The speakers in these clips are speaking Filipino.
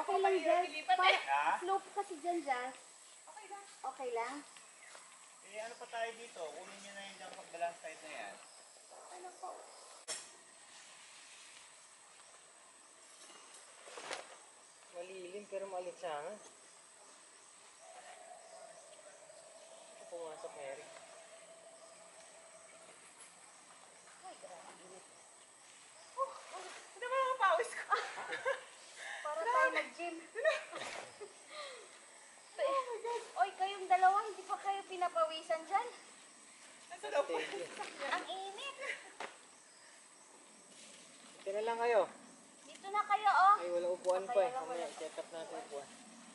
Okay lang dyan. Slope kasi dyan, Jazz. Okay lang. Okay lang? Eh, ano pa tayo dito? Kunin nyo na yung dyan pag-balance side na yan. Okay lang po. Malilim pero maalitsangan. Pumasok, Mary. Ay, grabe. Hindi ba mga pawis ko? Para tayo nag-gym. Oy, kayong dalawa, hindi pa kayo pinapawisan dyan? Nasa loob po. Ang init. Dito na lang kayo. Dito na kayo, oh. Ay, wala upuan pa eh. Mamaya, set up natin upuan.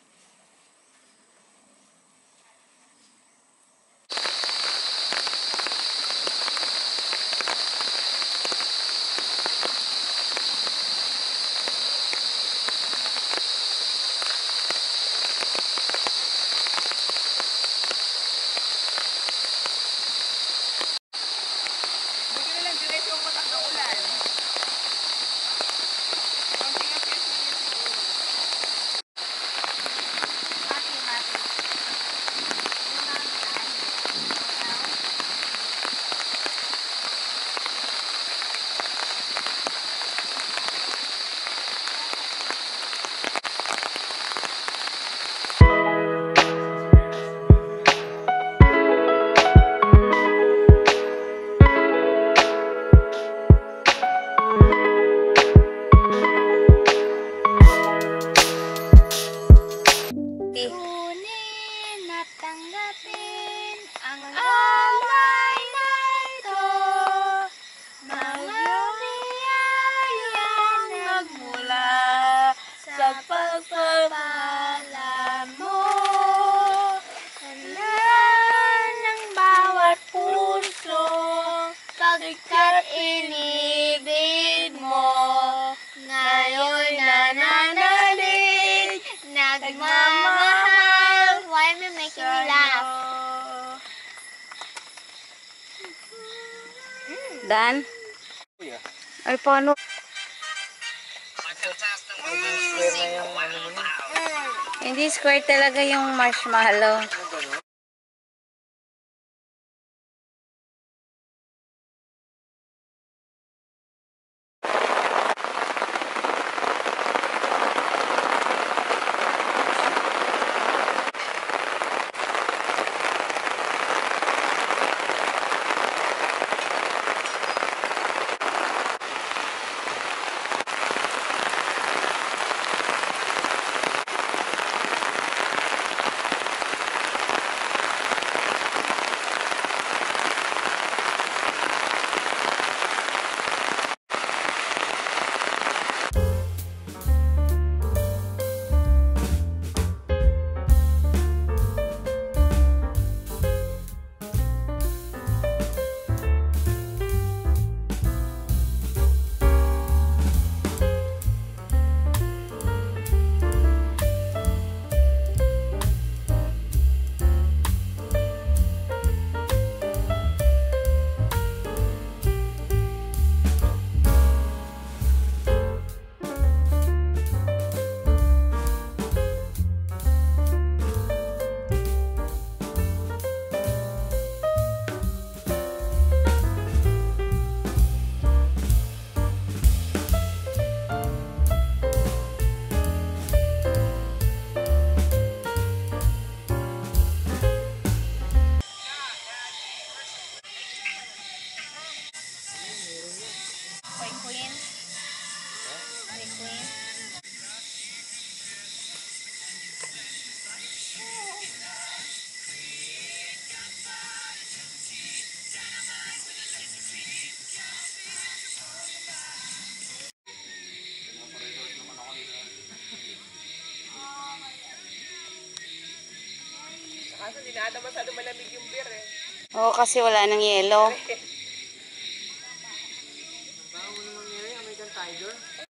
Tunin at tanggapin ang alay na ito. Mga biyayang nagmula sa pagpapala mo. Tandaan ng bawat puso, pagkat inibig mo. Ngayon nananalig, nagmamahal. Why am I making me laugh? Dan? Ay, paano? Square na yung ano mo na. Hindi square talaga yung marshmallow. Kaso hindi na ata masyado malamig yung beer eh. Oo, kasi wala nang yelo.